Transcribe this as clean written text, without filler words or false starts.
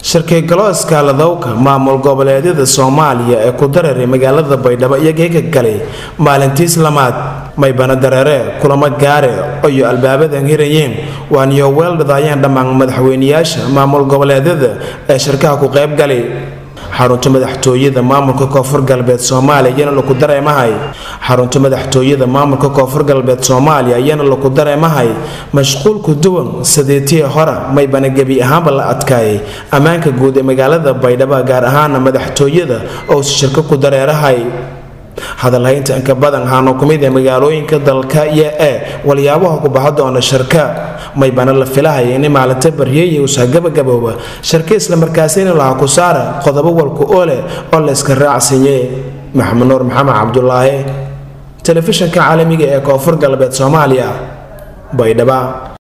shirkay galooska ladawka maamul goboleedyada Soomaaliya ee ku dareeray magaalada Baydhabo iyaga galay maalintii islaamaad may bana dareere kulama gaare oo albaabadan hirayeen waan iyo weeldadayaan dhamaan madaxweynayaasha maamul goboleedyada ee shirkaha ku qayb galay xarunta madaxtooyada maamulka Koonfur Galbeed Soomaaliya ayana lagu dareemahay xarunta madaxtooyada maamulka Koonfur Galbeed Soomaaliya ayana lagu dareemahay mashquul ku duwan sadeetii hore may bana gabi ahaanba la adkaayay amaanka guud ee magaalada Baydhabo gaar ahaan madaxtooyada oo shirka ku dareerahay hadalhaynta inka badan haano kumid ee magaalooyinka dalka iyo waliyaabaha ku baxdo doona shirka may bana la filahay in maalinta bariyay uu gabagabooba shirka isla markaasina la ku saara qodobo walku oole oo la iska raacsiiyay Maxamed Nuur Maxamed Cabdullaahi telefishinka caalamiga ee Koonfur Galbeed Soomaaliya Baydhabo.